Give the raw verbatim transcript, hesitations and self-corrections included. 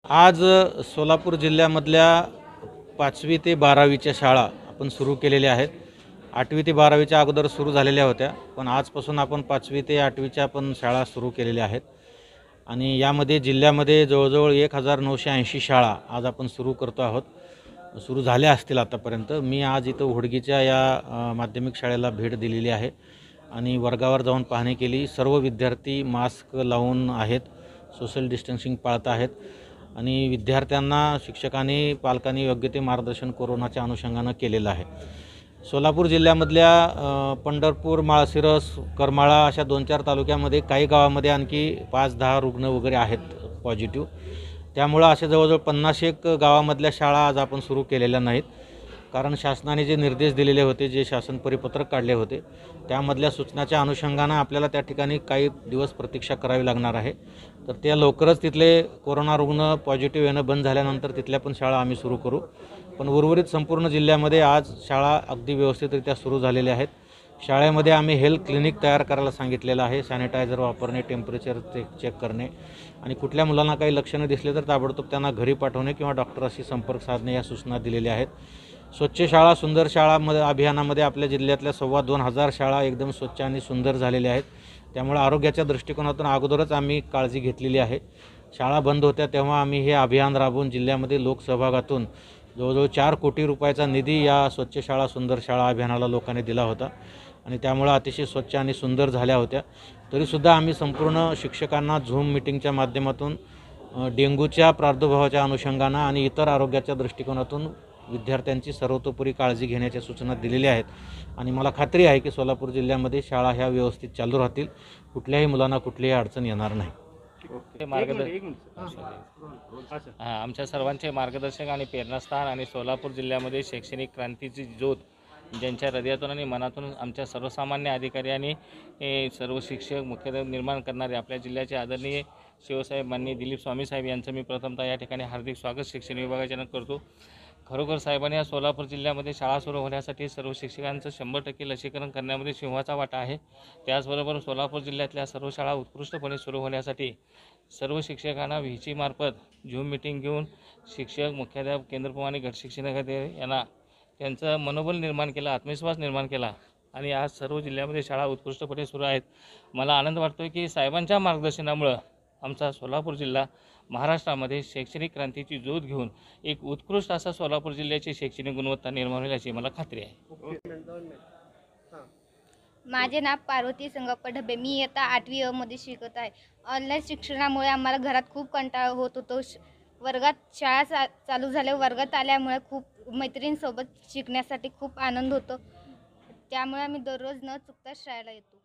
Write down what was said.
आज अ, सोलापूर जिल्ह्यामधल्या पाचवी ते बारावीच्या शाळा आपण सुरू केलेल्या आहेत. आठवी ते बारावीच्या अगोदर सुरू झालेल्या होत्या, पण आजपासून आपण पाचवी ते आठवीच्या पण शाळा सुरू केलेल्या आहेत. आणि यामध्ये जिल्ह्यामध्ये जवळजवळ एक हजार नऊशे ऐंशी शाळा आज आपण सुरू करतो आहोत. सुरू झाल्या असतील आतापर्यंत. मी आज इथं होडगीच्या या अ, माध्यमिक शाळेला भेट दिलेली आहे आणि वर्गावर जाऊन पाहणी केली. सर्व विद्यार्थी मास्क लावून आहेत, सोशल डिस्टन्सिंग पाळत आहेत आणि विद्यार्थ्यांना शिक्षकांनी पालकांनी योग्य ते मार्गदर्शन कोरोनाच्या अनुषंगानं केलेलं आहे. सोलापूर जिल्ह्यामधल्या अ, पंढरपूर, माळशिरस, करमाळा अशा दोन चार तालुक्यामध्ये काही गावामध्ये आणखी पाच दहा रुग्ण वगैरे आहेत पॉझिटिव्ह. त्यामुळं अशा जवळजवळ पन्नास एक गावामधल्या शाळा आज आपण सुरू केलेल्या नाहीत. कारण शासनाने जे निर्देश दिलेले होते, जे शासन परिपत्रक काढले होते, त्यामधल्या सूचनाच्या अनुषंगानं आपल्याला त्या ठिकाणी काही दिवस प्रतीक्षा करावी लागणार आहे. तर त्या लवकरच तिथले कोरोना रुग्ण पॉझिटिव्ह येणं बंद झाल्यानंतर तिथल्या पण शाळा आम्ही सुरू करू. पण उर्वरित संपूर्ण जिल्ह्यामध्ये आज शाळा अगदी व्यवस्थितरित्या सुरू झालेल्या आहेत. शाळेमध्ये आम्ही हेल्थ क्लिनिक तयार करायला सांगितलेलं आहे. सॅनिटायझर वापरणे, टेम्परेचर चेक चेक करणे आणि कुठल्या मुलांना काही लक्षणं दिसले तर ताबडतोब त्यांना घरी पाठवणे किंवा डॉक्टरांशी संपर्क साधणे या सूचना दिलेल्या आहेत. स्वच्छ शाळा सुंदर शाळामध्ये अभियानामध्ये आपल्या जिल्ह्यातल्या सव्वा दोन हजार शाळा एकदम स्वच्छ आणि सुंदर झालेल्या आहेत. त्यामुळे आरोग्याच्या दृष्टिकोनातून अगोदरच आम्ही काळजी घेतलेली आहे. शाळा बंद होत्या तेव्हा आम्ही हे अभियान राबवून जिल्ह्यामध्ये लोकसहभागातून जवळजवळ चार कोटी रुपयाचा निधी या स्वच्छ शाळा सुंदर शाळा अभियानाला लोकांनी दिला होता आणि त्यामुळं अतिशय स्वच्छ आणि सुंदर झाल्या होत्या. तरीसुद्धा आम्ही संपूर्ण शिक्षकांना झूम मिटिंगच्या माध्यमातून डेंग्यूच्या प्रादुर्भावाच्या अनुषंगानं आणि इतर आरोग्याच्या दृष्टिकोनातून विद्यार्थ्यांची सर्वतोपरी काळजी घेण्याच्या सूचना दिलेल्या आहेत आणि मला खात्री आहे की सोलापूर जिल्ह्यामध्ये शाळा ह्या व्यवस्थित चालू राहतील. कुठल्याही मुलांना कुठलीही अडचण येणार नाही. मार्गदर्शक हां आमच्या सर्वांचे मार्गदर्शक आणि प्रेरणास्थान आणि सोलापूर जिल्ह्यामध्ये शैक्षणिक क्रांतीची ज्योत ज्यांच्या हृदयातून आणि मनातून आमच्या सर्वसामान्य अधिकारी आणि सर्व शिक्षक मुख्याध्यापक निर्माण करणारे आपल्या जिल्ह्याचे आदरणीय शिवसाहेब माननीय दिलीप स्वामी साहेब यांचं मी प्रथमतः या ठिकाणी हार्दिक स्वागत शिक्षण विभागाच्या करतो. खरोखर साहेबांनी या सोलापूर जिल्ह्यामध्ये शाळा सुरू होण्यासाठी सर्व शिक्षकांचं शंभर टक्के लसीकरण करण्यामध्ये सिंहाचा वाटा आहे. त्याचबरोबर सोलापूर जिल्ह्यातल्या सर्व शाळा उत्कृष्टपणे सुरू होण्यासाठी सर्व शिक्षकांना व्हीची मार्फत झूम मिटिंग घेऊन शिक्षक मुख्याध्यापक केंद्रप्रमाणे गट शिक्षणाधिकारी यांना त्यांचं मनोबल निर्माण केला, आत्मविश्वास निर्माण केला आणि आज सर्व जिल्ह्यामध्ये शाळा उत्कृष्टपणे सुरू आहेत. मला आनंद वाटतो की साहेबांच्या मार्गदर्शनामुळं आमचा सोलापूर जिल्हा महाराष्ट्रामध्ये शैक्षणिक क्रांतीची ज्योत घेऊन एक उत्कृष्ट असा सोलापूर जिल्ह्याची शैक्षणिक गुणवत्ता निर्माण होईल याची मला खात्री आहे. माझे नाव पार्वती संगप्पा ढबे. मी इयत्ता आठवी अ मध्ये शिकत आहे. ऑनलाईन शिक्षणामुळे आम्हाला घरात खूप कंटाळा होत होतो. वर्गात शाळा चा चालू झाल्या वर्गात आल्यामुळे खूप मैत्रिणींसोबत शिकण्यासाठी खूप आनंद होतो. त्यामुळे आम्ही दररोज न चुकता शाळेला येतो.